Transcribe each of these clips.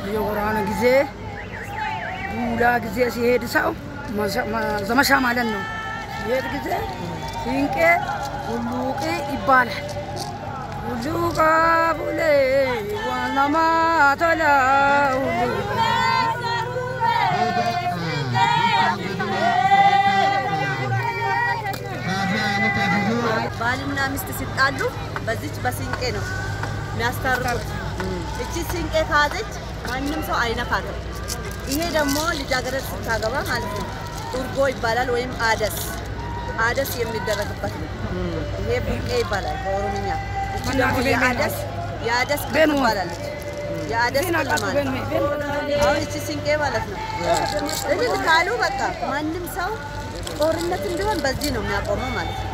የወራነ ጊዜ ዱላ ጊዜ ሲሄድ ሰው ዘመቻ ማለት ነው ሲሄድ ጊዜ ሲንቄ ሁሉቅ ይባላል ሁሉቃ ቡሌ ዋናማ ተላ ባልና ሚስት ሲጣሉ በዚች በሲንቄ ነው የሚያስታርቁት እቺ ሲንቄ ካዘች ማንንም ሰው አይነካትም ይሄ ደግሞ ልጃገረድ ስታገባ ማለት ነው ጡርጎ ይባላል ወይም አደስ የሚደረግበት ነው ይሄ ቡቄ ይባላል በኦሮምኛ እቺ ደግሞ የአደስ ቅል ይባላል የአደስ ቅል ማለት አሁን እቺ ሲንቄ ማለት ነው እዚህ ካሉ በቃ ማንንም ሰው ጦርነት እንዲሆን በዚህ ነው የሚያቆመው ማለት ነው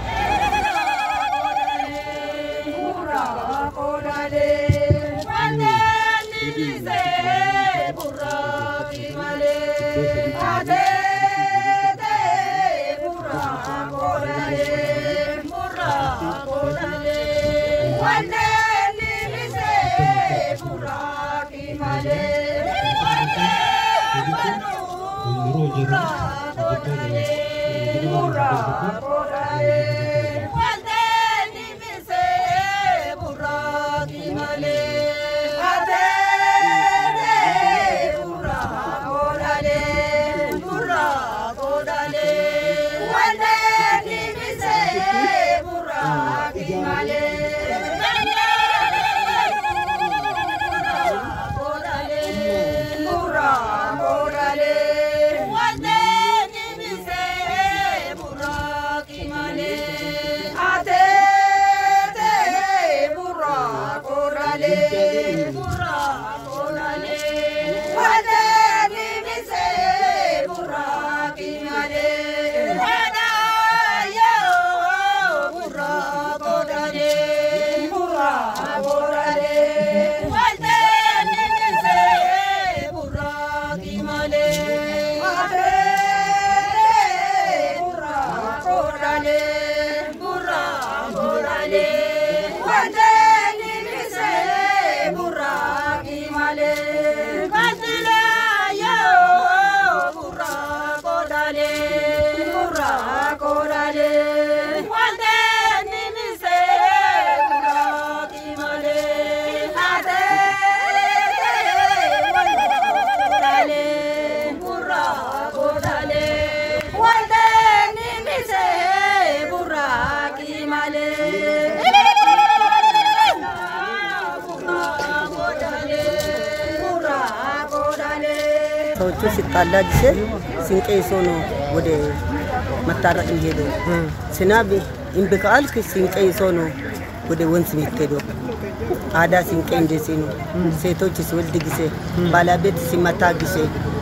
ሰዎቹ ሲጣላጅ ሲንቄ ሶኖ ወደ መታረቅ ሄዶ ስናብ እንብቃል ሲንቄ ሶኖ ወደ ወንዝ ሚሄዶ አዳ ሲንቄ እንደዚህ ነው ሴቶች ሲወልድ ጊዜ ባለቤት ሲመታ ጊዜ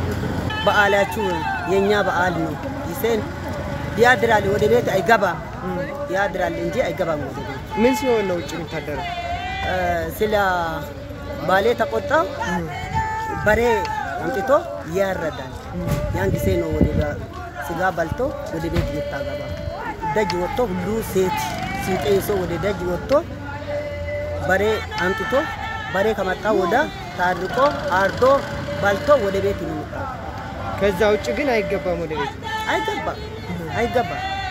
በዓላችሁ የኛ በዓል ነው ይሰን ያድራል ወደ ቤት አይገባ ያድራል እንጂ አይገባም ወደ ቤት ምን ሲሆን ነው ውጭ የሚታደረው ስለ ባሌ ተቆጣ በሬ አንጥቶ ያረዳል ያን ጊዜ ነው ወደ ስጋ ባልቶ ወደ ቤት ይታገባ ደጅ ወጥቶ ሁሉ ሴት ሲንቄሶ ወደ ደጅ ወጥቶ በሬ አንጥቶ በሬ ከመጣ ወደ ታርቆ አርዶ ባልቶ ወደ ቤት ይመጣል ከዛ ውጭ ግን አይገባም ወደ ቤት አይገባ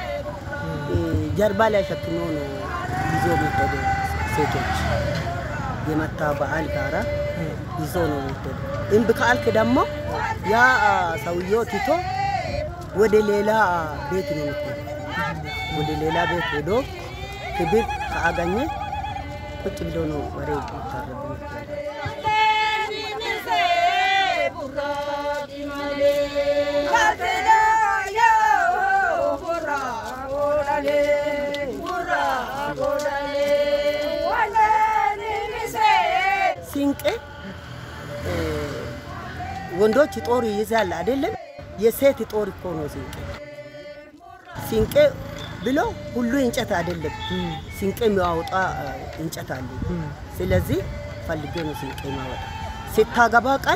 ጀርባ ላይ ሸክሞ ነው ይዞ መጥቶ ሴቶች የመታ በዓል ጋራ ይዞ ነው መጥቶ እንብቃልክ ደግሞ ያ ሰውየው ቲቶ ወደ ሌላ ቤት ነው ወደ ሌላ ቤት ሄዶ ክብር ካገኘ ቁጭ ብሎ ነው ወሬ ይታረዱ ሲንቄ ወንዶች ጦር ይይዛል አይደለም የሴት ጦር እኮ ነው ሲንቄ ብሎ ሁሉ እንጨት አይደለም ሲንቄ የሚያወጣ እንጨት አለ ስለዚህ ፈልጌ ነው ሲንቄ ማወጣ ሲታገባ ቀን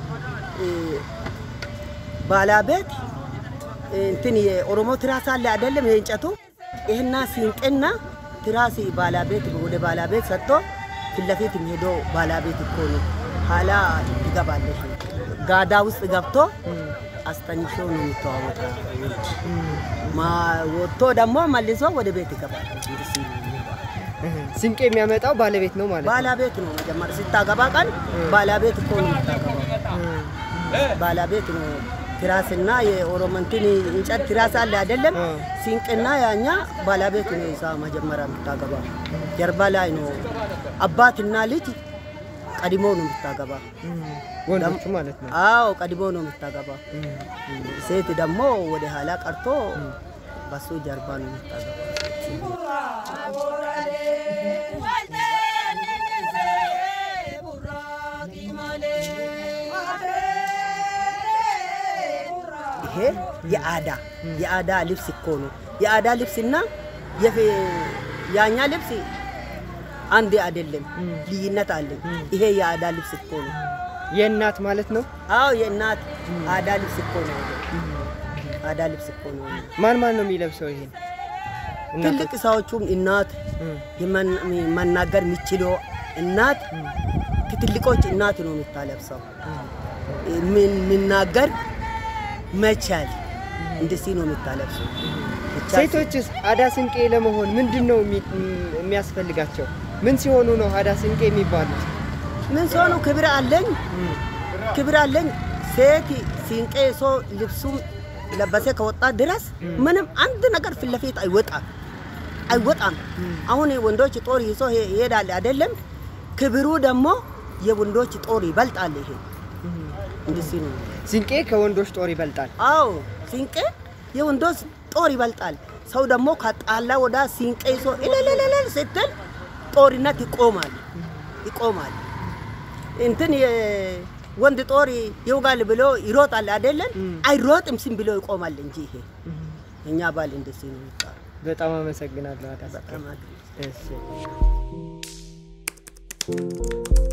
ባለቤት እንትን የኦሮሞ ትራስ አለ አይደለም የእንጨቱ ይሄና ሲንቄና ትራስ ባለቤት ወደ ባለቤት ሰጥቶ ፊት ለፊት ሄዶ ባለቤት እኮ ነው ኋላ ይገባለሽ ጋዳ ውስጥ ገብቶ አስተኝሾ ነው የሚተዋወቀው ወጥቶ ደግሞ መልሶ ወደ ቤት ይገባል ስንቄ የሚያመጣው ባለቤት ነው ማለት ባለቤት ነው መጀመሪያ ስታገባ ቀን ባለቤት እኮ ነው የምታገባው ባለቤት ነው ትራስና የኦሮሞንቲን እንጨት ትራስ አለ አይደለም ሲንቅና ያኛ ባለቤት ነው ይሳ መጀመሪያ የምታገባው ጀርባ ላይ ነው አባትና ልጅ ቀድሞ ነው የምታገባው ወንዶቹ ማለት ነው አዎ ቀድሞ ነው የምታገባው ሴት ደግሞ ወደ ኋላ ቀርቶ በሱ ጀርባ ነው የምታገባው ይሄ የአዳ ልብስ እኮ ነው የአዳ ልብስና ያኛ ልብስ አንድ አይደለም ልዩነት አለ ይሄ የአዳ ልብስ እኮ ነው የእናት ማለት ነው አዎ የእናት አዳ ልብስ እኮ ነው አዳ ልብስ እኮ ነው ማን ነው የሚለብሰው ይሄን ትልቅ ሰዎቹም እናት መናገር የሚችለው እናት ትልቆች እናት ነው የምታለብሰው ምንናገር መቻል እንደዚህ ነው የምታለብሰው ሴቶችስ አዳ ስንቄ ለመሆን ምንድነው የሚያስፈልጋቸው ምን ሲሆኑ ነው አዳ ስንቄ የሚባሉት ምን ሲሆኑ ክብር አለኝ ሴት ስንቄ ሰው ልብሱም ለበሰ ከወጣ ድረስ ምንም አንድ ነገር ፍለፊት አይወጣም አሁን ወንዶች ጦር ይዞ ይሄዳል አይደለም ክብሩ ደግሞ የወንዶች ጦር ይበልጣል ይሄ እንደዚህ ነው ስንቄ ከወንዶች ጦር ይበልጣል አዎ ስንቄ የወንዶች ጦር ይበልጣል ሰው ደግሞ ካጣላ ወዳ ስንቄ ይዞ እለለለለ ስትል ጦርነት ይቆማል እንትን ወንድ ጦር ይወጋል ብሎ ይሮጣል አይደለም አይሮጥም ሲም ብሎ ይቆማል እንጂ ይሄ እኛ ባል እንደዚህ ነው በጣም አመሰግናለሁ አዳ እሺ